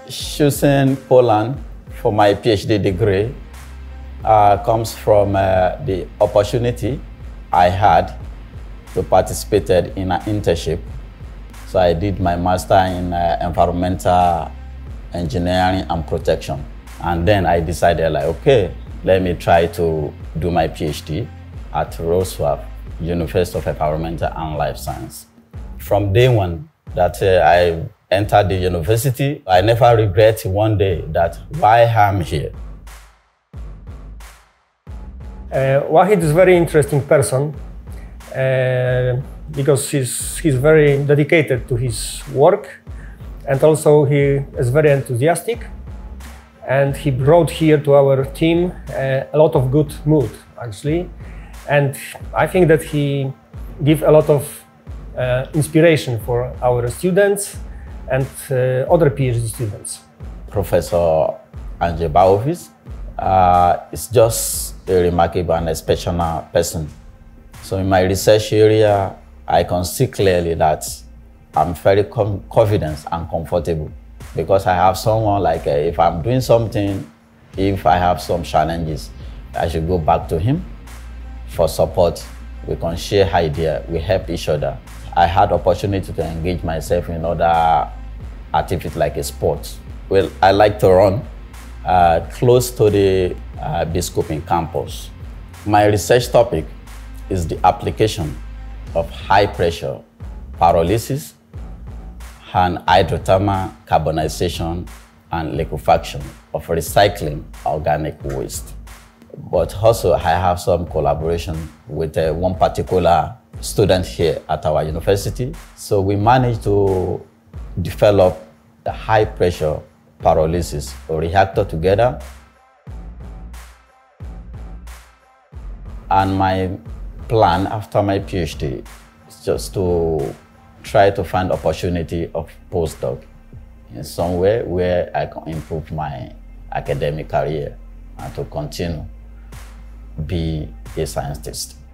Choosing Poland for my PhD degree comes from the opportunity I had to participate in an internship. So I did my master in environmental engineering and protection. And then I decided, like, okay, let me try to do my PhD at Roosevelt, University of Environmental and Life Science. From day one that I entered the university, I never regret one day that why I'm here. Waheed is a very interesting person because he's very dedicated to his work, and also he is very enthusiastic, and he brought here to our team a lot of good mood, actually, and I think that he gives a lot of inspiration for our students and other PhD students. Professor Anje Baofis is just a remarkable and exceptional person. So in my research area, I can see clearly that I'm very confident and comfortable because I have someone like, if I'm doing something, if I have some challenges, I should go back to him for support. We can share ideas, we help each other. I had opportunity to engage myself in other activities like a sport. Well, I like to run close to the Biskupin campus. My research topic is the application of high pressure pyrolysis and hydrothermal carbonization and liquefaction of recycling organic waste. But also I have some collaboration with one particular student here at our university. So we managed to develop the high pressure pyrolysis reactor together. And my plan after my PhD is just to try to find opportunity of postdoc in somewhere where I can improve my academic career and to continue be a scientist.